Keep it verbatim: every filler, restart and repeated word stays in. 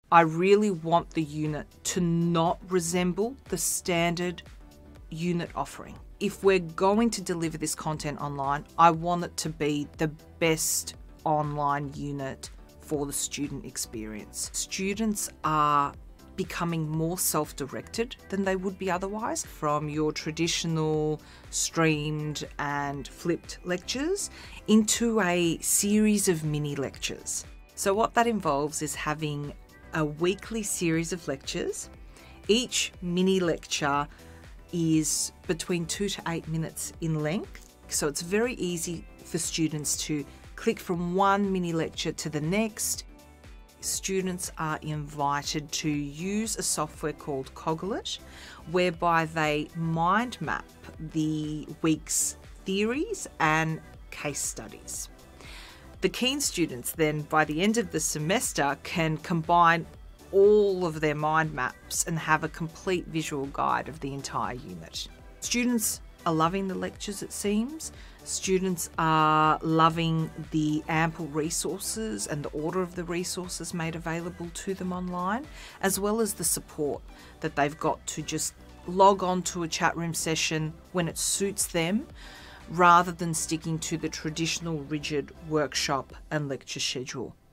I really want the unit to not resemble the standard unit offering. If we're going to deliver this content online, I want it to be the best online unit for the student experience. Students are becoming more self-directed than they would be otherwise, from your traditional streamed and flipped lectures into a series of mini lectures. So what that involves is having a weekly series of lectures. Each mini lecture is between two to eight minutes in length, so it's very easy for students to click from one mini lecture to the next. Students are invited to use a software called Coglit, whereby they mind map the week's theories and case studies. The keen students then, by the end of the semester, can combine all of their mind maps and have a complete visual guide of the entire unit. Students are loving the lectures, it seems. Students are loving the ample resources and the order of the resources made available to them online, as well as the support that they've got to just log on to a chat room session when it suits them, rather than sticking to the traditional rigid workshop and lecture schedule.